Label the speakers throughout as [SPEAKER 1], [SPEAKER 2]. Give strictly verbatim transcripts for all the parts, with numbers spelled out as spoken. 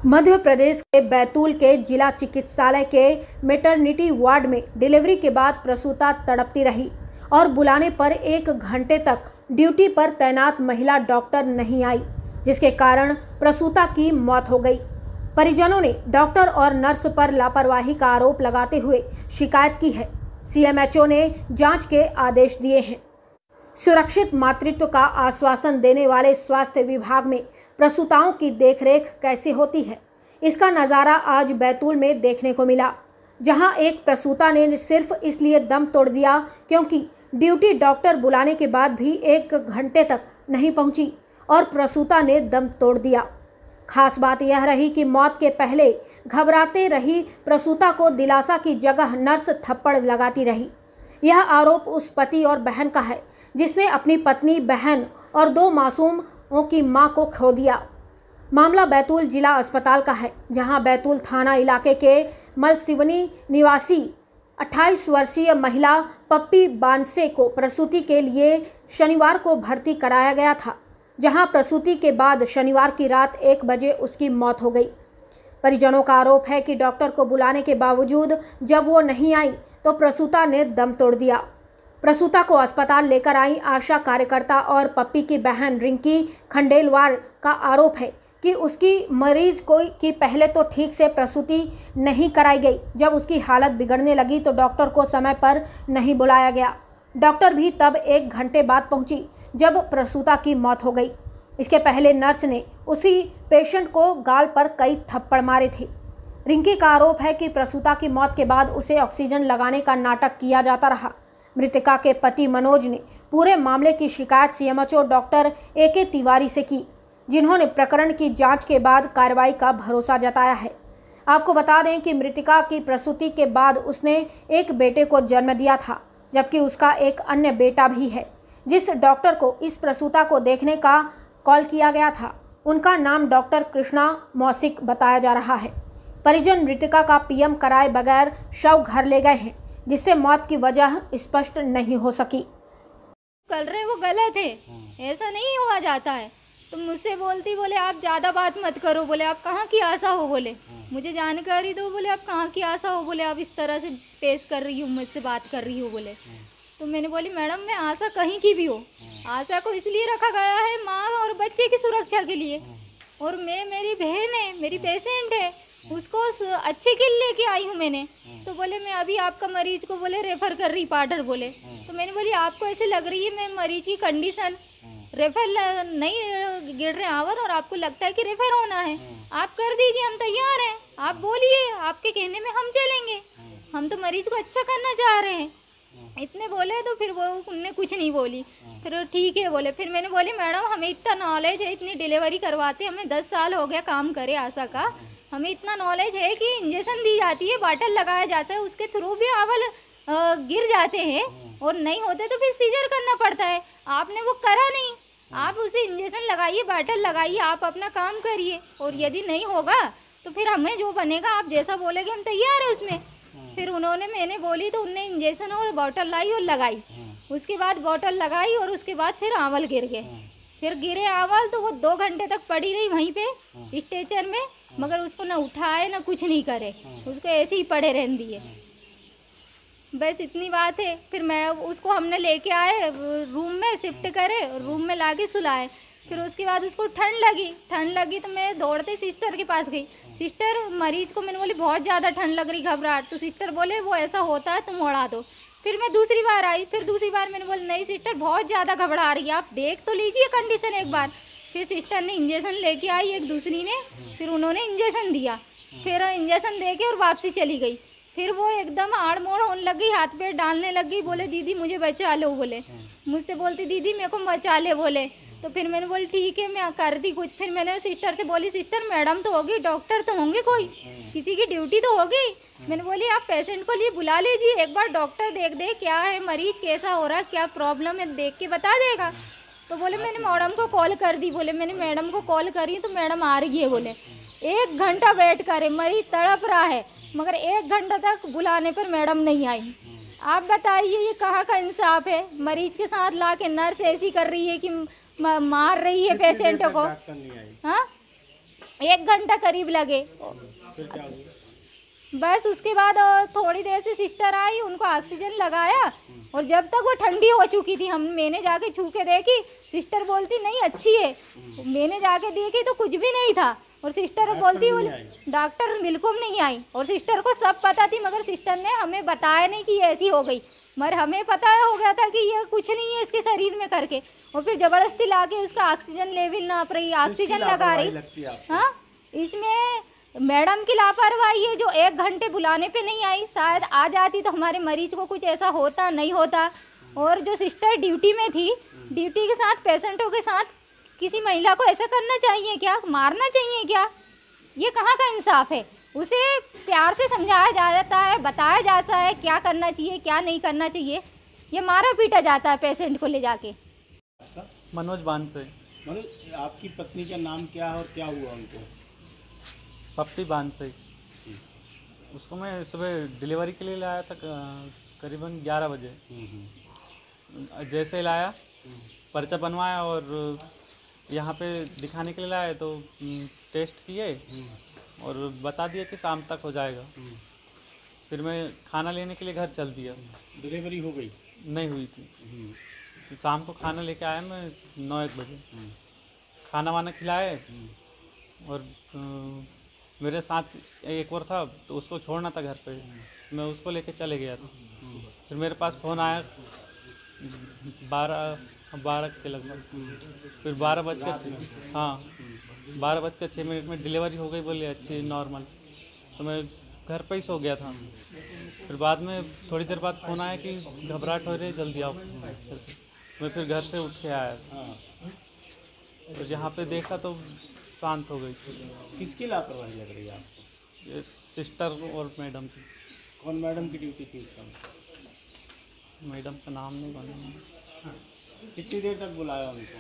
[SPEAKER 1] मध्य प्रदेश के बैतूल के जिला चिकित्सालय के मैटरनिटी वार्ड में डिलीवरी के बाद प्रसूता तड़पती रही और बुलाने पर एक घंटे तक ड्यूटी पर तैनात महिला डॉक्टर नहीं आई, जिसके कारण प्रसूता की मौत हो गई। परिजनों ने डॉक्टर और नर्स पर लापरवाही का आरोप लगाते हुए शिकायत की है। सीएमएचओ ने जांच के आदेश दिए हैं। सुरक्षित मातृत्व का आश्वासन देने वाले स्वास्थ्य विभाग में प्रसूताओं की देखरेख कैसे होती है, इसका नज़ारा आज बैतूल में देखने को मिला, जहां एक प्रसूता ने सिर्फ इसलिए दम तोड़ दिया क्योंकि ड्यूटी डॉक्टर बुलाने के बाद भी एक घंटे तक नहीं पहुंची और प्रसूता ने दम तोड़ दिया। खास बात यह रही कि मौत के पहले घबराते रही प्रसूता को दिलासा की जगह नर्स थप्पड़ लगाती रही। यह आरोप उस पति और बहन का है जिसने अपनी पत्नी, बहन और दो मासूमों की मां को खो दिया। मामला बैतूल जिला अस्पताल का है, जहां बैतूल थाना इलाके के मलसिवनी निवासी अट्ठाईस वर्षीय महिला पप्पी बानसे को प्रसूति के लिए शनिवार को भर्ती कराया गया था, जहां प्रसूति के बाद शनिवार की रात एक बजे उसकी मौत हो गई। परिजनों का आरोप है कि डॉक्टर को बुलाने के बावजूद जब वो नहीं आई तो प्रसूता ने दम तोड़ दिया। प्रसूता को अस्पताल लेकर आई आशा कार्यकर्ता और पप्पी की बहन रिंकी खंडेलवाल का आरोप है कि उसकी मरीज को की पहले तो ठीक से प्रसूति नहीं कराई गई। जब उसकी हालत बिगड़ने लगी तो डॉक्टर को समय पर नहीं बुलाया गया। डॉक्टर भी तब एक घंटे बाद पहुंची जब प्रसूता की मौत हो गई। इसके पहले नर्स ने उसी पेशेंट को गाल पर कई थप्पड़ मारे थे। रिंकी का आरोप है कि प्रसूता की मौत के बाद उसे ऑक्सीजन लगाने का नाटक किया जाता रहा। मृतका के पति मनोज ने पूरे मामले की शिकायत सीएमएचओ डॉक्टर ए के तिवारी से की, जिन्होंने प्रकरण की जांच के बाद कार्रवाई का भरोसा जताया है। आपको बता दें कि मृतका की प्रसूति के बाद उसने एक बेटे को जन्म दिया था, जबकि उसका एक अन्य बेटा भी है। जिस डॉक्टर को इस प्रसूता को देखने का कॉल किया गया था, उनका नाम डॉक्टर कृष्णा मौसिक बताया जा रहा है। परिजन मृतका का पीएम कराए बगैर शव घर ले गए हैं, जिससे मौत की वजह स्पष्ट नहीं हो सकी।
[SPEAKER 2] कर रहे वो गलत है, ऐसा नहीं हुआ जाता है। तुम मुझसे बोलती, बोले आप ज़्यादा बात मत करो, बोले आप कहाँ की आशा हो, बोले मुझे जानकारी दो, बोले आप कहाँ की आशा हो, बोले आप इस तरह से पेश कर रही हो, मुझसे बात कर रही हो, बोले। तो मैंने बोली मैडम मैं आशा कहीं की भी हो, आशा को इसलिए रखा गया है माँ और बच्चे की सुरक्षा के लिए, और मैं मेरी बहन है, मेरी पेशेंट है, उसको अच्छे के लिए लेके आई हूँ मैंने। तो बोले मैं अभी आपका मरीज को बोले रेफर कर रही पार्टर, बोले। तो मैंने बोली आपको ऐसे लग रही है मैं मरीज की कंडीशन रेफर नहीं गिर रहे आवर और आपको लगता है कि रेफर होना है, आप कर दीजिए, हम तैयार हैं, आप बोलिए, आपके कहने में हम चलेंगे, हम तो मरीज को अच्छा करना चाह रहे हैं। इतने बोले तो फिर वो उनने कुछ नहीं बोली, फिर ठीक है बोले। फिर मैंने बोली मैडम हमें इतना नॉलेज है, इतनी डिलीवरी करवाते हमें दस साल हो गया काम करे आशा का, हमें इतना नॉलेज है कि इंजेक्शन दी जाती है, बाटल लगाया जाता है, उसके थ्रू भी आवल गिर जाते हैं और नहीं होते तो फिर सीजर करना पड़ता है। आपने वो करा नहीं, आप उसे इंजेक्शन लगाइए, बाटल लगाइए, आप अपना काम करिए, और यदि नहीं होगा तो फिर हमें जो बनेगा आप जैसा बोलेंगे हम तैयार है उसमें। फिर उन्होंने मैंने बोली तो उनने इंजेक्शन और बॉटल लाई और लगाई, उसके बाद बॉटल लगाई और उसके बाद फिर आवल गिर गए। फिर गिरे आवल तो वो दो घंटे तक पड़ी रही वहीं पे स्टेचर में, मगर उसको ना उठाए ना कुछ नहीं करे, उसको ऐसे ही पड़े रहने दिए। बस इतनी बात है। फिर मैं उसको हमने लेके आए रूम में शिफ्ट करे, रूम में लाके सुलाए। फिर उसके बाद उसको ठंड लगी ठंड लगी तो मैं दौड़ते सिस्टर के पास गई। सिस्टर मरीज को मैंने बोली बहुत ज़्यादा ठंड लग रही, घबराहट, तो सिस्टर बोले वो ऐसा होता है तुम ओढ़ा दो। फिर मैं दूसरी बार आई, फिर दूसरी बार मैंने बोली नहीं सिस्टर बहुत ज़्यादा घबरा रही है, आप देख तो लीजिए कंडीशन एक बार। फिर सिस्टर ने इंजेक्शन लेके आई एक दूसरी ने, फिर उन्होंने इंजेक्शन दिया, फिर इंजेक्शन दे के और वापसी चली गई। फिर वो एकदम आड़ मोड़ होने लगी, हाथ पैर डालने लगी, बोले दीदी मुझे बचा लो, बोले मुझसे बोलती दीदी मेरे को बचा ले, बोले। तो फिर मैंने बोली ठीक है मैं कर दी कुछ। फिर मैंने सिस्टर से बोली सिस्टर मैडम तो होगी, डॉक्टर तो होंगे, कोई किसी की ड्यूटी तो होगी। मैंने बोली आप पेशेंट को लिए बुला लीजिए, एक बार डॉक्टर देख दे क्या है, मरीज कैसा हो रहा है, क्या प्रॉब्लम है, देख के बता देगा। तो बोले मैंने मैडम को कॉल कर दी, बोले मैंने मैडम को कॉल करी तो मैडम आ रही है, बोले। एक घंटा वेट करे, मरीज तड़प रहा है, मगर एक घंटा तक बुलाने पर मैडम नहीं आई। आप बताइए ये कहाँ का इंसाफ है? मरीज के साथ ला के नर्स ऐसी कर रही है कि मार रही है पेशेंट को। हाँ एक घंटा करीब लगे।
[SPEAKER 3] फिर क्या हुआ?
[SPEAKER 2] बस उसके बाद अ, थोड़ी देर से सिस्टर आई, उनको ऑक्सीजन लगाया और जब तक वो ठंडी हो चुकी थी, हम मैंने जाके छू के देखी, सिस्टर बोलती नहीं अच्छी है। मैंने जाके देखी तो कुछ भी नहीं था और सिस्टर बोलती
[SPEAKER 3] नहीं
[SPEAKER 2] बोले डॉक्टर बिल्कुल नहीं आई और सिस्टर को सब पता थी, मगर सिस्टर ने हमें बताया नहीं कि ये ऐसी हो गई। मगर हमें पता हो गया था कि ये कुछ नहीं है इसके शरीर में करके, और फिर ज़बरदस्ती लाके उसका ऑक्सीजन लेवल नाप रही, ऑक्सीजन लगा रही।
[SPEAKER 3] लगती है आपको?
[SPEAKER 2] हाँ, इसमें मैडम की लापरवाही है जो एक घंटे बुलाने पे नहीं आई। शायद आ जाती तो हमारे मरीज को कुछ ऐसा होता नहीं होता। और जो सिस्टर ड्यूटी में थी, ड्यूटी के साथ पेशेंटों के साथ किसी महिला को ऐसा करना चाहिए क्या? मारना चाहिए क्या? ये कहाँ का इंसाफ है? उसे प्यार से समझाया जाता है, बताया जाता है क्या करना चाहिए क्या नहीं करना चाहिए। ये मारा पीटा जाता है पेशेंट को ले जाके।
[SPEAKER 4] मनोज बांसे।
[SPEAKER 3] मनोज, आपकी पत्नी का नाम क्या है और क्या हुआ उनको?
[SPEAKER 4] पप्पी बांसे। उसको मैं सुबह डिलीवरी के लिए लाया था क- करीबन ग्यारह बजे। जैसे ही लाया, पर्चा बनवाया और यहाँ पे दिखाने के लिए लाए तो हम्म, टेस्ट किए और बता दिया कि शाम तक हो जाएगा। फिर मैं खाना लेने के लिए घर चल दिया।
[SPEAKER 3] डिलीवरी हो गई?
[SPEAKER 4] नहीं हुई थी। तो शाम को खाना लेके आया मैं नौ एक बजे। खाना वाना खिलाए और अ, मेरे साथ एक और था तो उसको छोड़ना था घर पे, मैं उसको लेके चले गया था। फिर मेरे पास फ़ोन आया बारह बारह के लगभग। फिर बारह बज कर हाँ बारह बज कर छः मिनट में डिलीवरी हो गई, बोले अच्छी नॉर्मल। तो मैं घर पे ही सो गया था। फिर बाद में थोड़ी देर बाद फ़ोन आया कि घबराहट हो रही है, जल्दी आओ। मैं फिर घर से उठ के आया तो यहाँ पे देखा तो शांत हो गई।
[SPEAKER 3] किसकी लापरवाही लग रही है आपको?
[SPEAKER 4] ये सिस्टर और मैडम की।
[SPEAKER 3] कौन मैडम की ड्यूटी थी उस समय?
[SPEAKER 4] मैडम का नाम नहीं मालूम।
[SPEAKER 3] कितनी देर तक बुलाया उनको?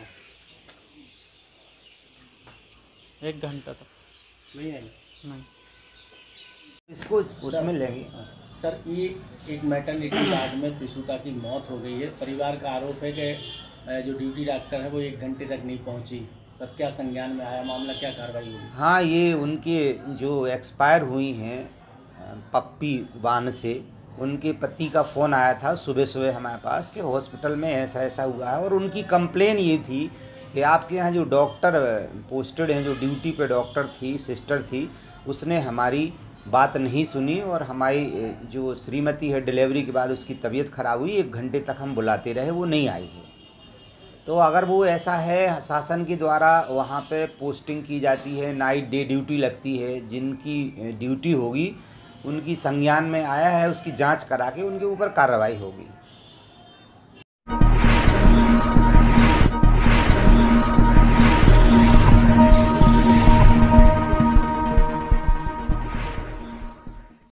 [SPEAKER 4] एक घंटा तक
[SPEAKER 3] नहीं आई?
[SPEAKER 4] नहीं।
[SPEAKER 5] इसको उसमें लेंगे।
[SPEAKER 3] सर, ये एक मैटरनिटी वार्ड में प्रसूता की मौत हो गई है। परिवार का आरोप है कि अ, जो ड्यूटी डॉक्टर है वो एक घंटे तक नहीं पहुंची। तब क्या संज्ञान में आया मामला, क्या कार्रवाई हुई?
[SPEAKER 5] हाँ, ये उनके जो एक्सपायर हुई हैं पप्पी वान से, उनके पति का फ़ोन आया था सुबह सुबह हमारे पास कि हॉस्पिटल में ऐसा ऐसा हुआ है। और उनकी कंप्लेन ये थी कि आपके यहाँ जो डॉक्टर पोस्टेड हैं, जो ड्यूटी पे डॉक्टर थी, सिस्टर थी, उसने हमारी बात नहीं सुनी और हमारी जो श्रीमती है डिलीवरी के बाद उसकी तबीयत ख़राब हुई, एक घंटे तक हम बुलाते रहे, वो नहीं आई है। तो अगर वो ऐसा है, शासन के द्वारा वहाँ पे पोस्टिंग की जाती है, नाइट डे ड्यूटी लगती है, जिनकी ड्यूटी होगी उनकी संज्ञान में आया है, उसकी जांच करा के उनके ऊपर कार्रवाई होगी।